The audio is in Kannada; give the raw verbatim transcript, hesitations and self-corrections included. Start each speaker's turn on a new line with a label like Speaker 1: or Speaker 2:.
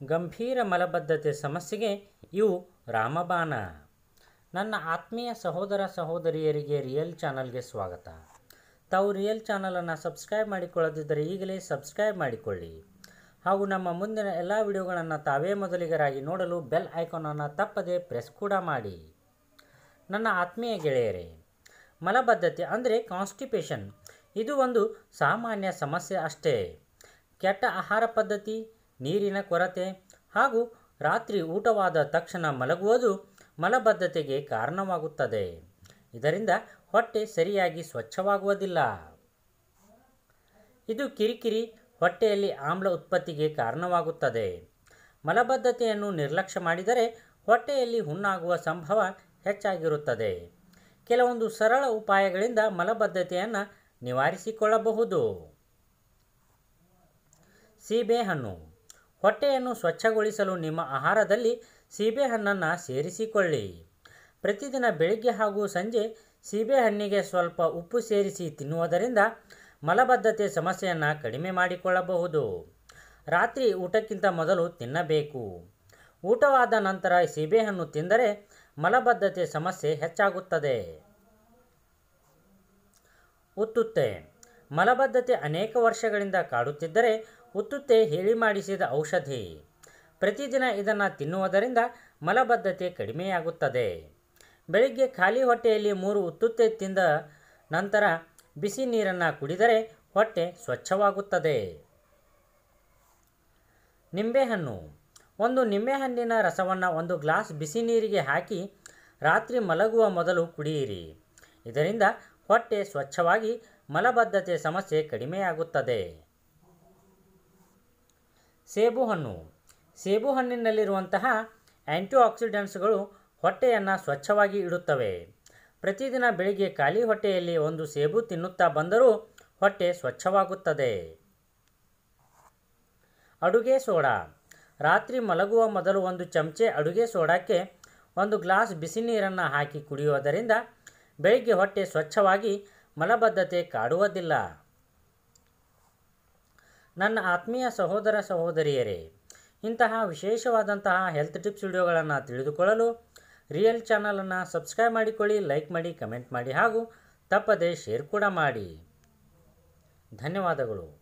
Speaker 1: ಗಂಭೀರ ಮಲಬದ್ಧತೆ ಸಮಸ್ಯೆಗೆ ಇವು ರಾಮಬಾಣ. ನನ್ನ ಆತ್ಮೀಯ ಸಹೋದರ ಸಹೋದರಿಯರಿಗೆ ರಿಯಲ್ ಚಾನಲ್ಗೆ ಸ್ವಾಗತ. ತಾವು ರಿಯಲ್ ಚಾನಲನ್ನು ಸಬ್ಸ್ಕ್ರೈಬ್ ಮಾಡಿಕೊಳ್ಳದಿದ್ದರೆ ಈಗಲೇ ಸಬ್ಸ್ಕ್ರೈಬ್ ಮಾಡಿಕೊಳ್ಳಿ ಹಾಗೂ ನಮ್ಮ ಮುಂದಿನ ಎಲ್ಲ ವಿಡಿಯೋಗಳನ್ನು ತಾವೇ ಮೊದಲಿಗರಾಗಿ ನೋಡಲು ಬೆಲ್ ಐಕಾನನ್ನು ತಪ್ಪದೆ ಪ್ರೆಸ್ ಕೂಡ ಮಾಡಿ. ನನ್ನ ಆತ್ಮೀಯ ಗೆಳೆಯರೇ, ಮಲಬದ್ಧತೆ ಅಂದರೆ ಕಾನ್ಸ್ಟಿಪೇಷನ್ ಇದು ಒಂದು ಸಾಮಾನ್ಯ ಸಮಸ್ಯೆ ಅಷ್ಟೇ. ಕೆಟ್ಟ ಆಹಾರ ಪದ್ಧತಿ, ನೀರಿನ ಕೊರತೆ ಹಾಗೂ ರಾತ್ರಿ ಊಟವಾದ ತಕ್ಷಣ ಮಲಗುವುದು ಮಲಬದ್ಧತೆಗೆ ಕಾರಣವಾಗುತ್ತದೆ. ಇದರಿಂದ ಹೊಟ್ಟೆ ಸರಿಯಾಗಿ ಸ್ವಚ್ಛವಾಗುವುದಿಲ್ಲ. ಇದು ಕಿರಿಕಿರಿ, ಹೊಟ್ಟೆಯಲ್ಲಿ ಆಮ್ಲ ಉತ್ಪತ್ತಿಗೆ ಕಾರಣವಾಗುತ್ತದೆ. ಮಲಬದ್ಧತೆಯನ್ನು ನಿರ್ಲಕ್ಷ್ಯ ಮಾಡಿದರೆ ಹೊಟ್ಟೆಯಲ್ಲಿ ಹುಣ್ಣಾಗುವ ಸಂಭವ ಹೆಚ್ಚಾಗಿರುತ್ತದೆ. ಕೆಲವೊಂದು ಸರಳ ಉಪಾಯಗಳಿಂದ ಮಲಬದ್ಧತೆಯನ್ನು ನಿವಾರಿಸಿಕೊಳ್ಳಬಹುದು. ಸೀಬೆಹಣ್ಣು. ಹೊಟ್ಟೆಯನ್ನು ಸ್ವಚ್ಛಗೊಳಿಸಲು ನಿಮ್ಮ ಆಹಾರದಲ್ಲಿ ಸೀಬೆಹಣ್ಣನ್ನು ಸೇರಿಸಿಕೊಳ್ಳಿ. ಪ್ರತಿದಿನ ಬೆಳಿಗ್ಗೆ ಹಾಗೂ ಸಂಜೆ ಸೀಬೆಹಣ್ಣಿಗೆ ಸ್ವಲ್ಪ ಉಪ್ಪು ಸೇರಿಸಿ ತಿನ್ನುವುದರಿಂದ ಮಲಬದ್ಧತೆ ಸಮಸ್ಯೆಯನ್ನು ಕಡಿಮೆ ಮಾಡಿಕೊಳ್ಳಬಹುದು. ರಾತ್ರಿ ಊಟಕ್ಕಿಂತ ಮೊದಲು ತಿನ್ನಬೇಕು. ಊಟವಾದ ನಂತರ ಸೀಬೆಹಣ್ಣು ತಿಂದರೆ ಮಲಬದ್ಧತೆ ಸಮಸ್ಯೆ ಹೆಚ್ಚಾಗುತ್ತದೆ. ಉತ್ತುತ್ತೆ. ಮಲಬದ್ಧತೆ ಅನೇಕ ವರ್ಷಗಳಿಂದ ಕಾಡುತ್ತಿದ್ದರೆ ಉತ್ತುತ್ತೆ ಹೇಳಿ ಮಾಡಿಸಿದ ಔಷಧಿ. ಪ್ರತಿದಿನ ಇದನ್ನು ತಿನ್ನುವುದರಿಂದ ಮಲಬದ್ಧತೆ ಕಡಿಮೆಯಾಗುತ್ತದೆ. ಬೆಳಿಗ್ಗೆ ಖಾಲಿ ಹೊಟ್ಟೆಯಲ್ಲಿ ಮೂರು ಉತ್ತುತ್ತೆ ತಿಂದ ನಂತರ ಬಿಸಿ ನೀರನ್ನು ಕುಡಿದರೆ ಹೊಟ್ಟೆ ಸ್ವಚ್ಛವಾಗುತ್ತದೆ. ನಿಂಬೆಹಣ್ಣು. ಒಂದು ನಿಂಬೆಹಣ್ಣಿನ ರಸವನ್ನು ಒಂದು ಗ್ಲಾಸ್ ಬಿಸಿ ನೀರಿಗೆ ಹಾಕಿ ರಾತ್ರಿ ಮಲಗುವ ಮೊದಲು ಕುಡಿಯಿರಿ. ಇದರಿಂದ ಹೊಟ್ಟೆ ಸ್ವಚ್ಛವಾಗಿ ಮಲಬದ್ಧತೆ ಸಮಸ್ಯೆ ಕಡಿಮೆಯಾಗುತ್ತದೆ. ಸೇಬುಹಣ್ಣು. ಸೇಬುಹಣ್ಣಿನಲ್ಲಿರುವಂತಹ ಆ್ಯಂಟಿಆಕ್ಸಿಡೆಂಟ್ಸ್ಗಳು ಹೊಟ್ಟೆಯನ್ನು ಸ್ವಚ್ಛವಾಗಿ ಇಡುತ್ತವೆ. ಪ್ರತಿದಿನ ಬೆಳಿಗ್ಗೆ ಖಾಲಿ ಹೊಟ್ಟೆಯಲ್ಲಿ ಒಂದು ಸೇಬು ತಿನ್ನುತ್ತಾ ಬಂದರೂ ಹೊಟ್ಟೆ ಸ್ವಚ್ಛವಾಗುತ್ತದೆ. ಅಡುಗೆ ಸೋಡಾ. ರಾತ್ರಿ ಮಲಗುವ ಮೊದಲು ಒಂದು ಚಮಚೆ ಅಡುಗೆ ಸೋಡಾಕ್ಕೆ ಒಂದು ಗ್ಲಾಸ್ ಬಿಸಿ ನೀರನ್ನು ಹಾಕಿ ಕುಡಿಯುವುದರಿಂದ ಬೆಳಿಗ್ಗೆ ಹೊಟ್ಟೆ ಸ್ವಚ್ಛವಾಗಿ ಮಲಬದ್ಧತೆ ಕಾಡುವುದಿಲ್ಲ. ನನ್ನ ಆತ್ಮೀಯ ಸಹೋದರ ಸಹೋದರಿಯರೇ, ಇಂತಹ ವಿಶೇಷವಾದಂತಹ ಹೆಲ್ತ್ ಟಿಪ್ಸ್ ವಿಡಿಯೋಗಳನ್ನು ತಿಳಿದುಕೊಳ್ಳಲು ರಿಯಲ್ ಚಾನಲನ್ನು ಸಬ್ಸ್ಕ್ರೈಬ್ ಮಾಡಿಕೊಳ್ಳಿ, ಲೈಕ್ ಮಾಡಿ, ಕಮೆಂಟ್ ಮಾಡಿ ಹಾಗೂ ತಪ್ಪದೆ ಶೇರ್ ಕೂಡ ಮಾಡಿ. ಧನ್ಯವಾದಗಳು.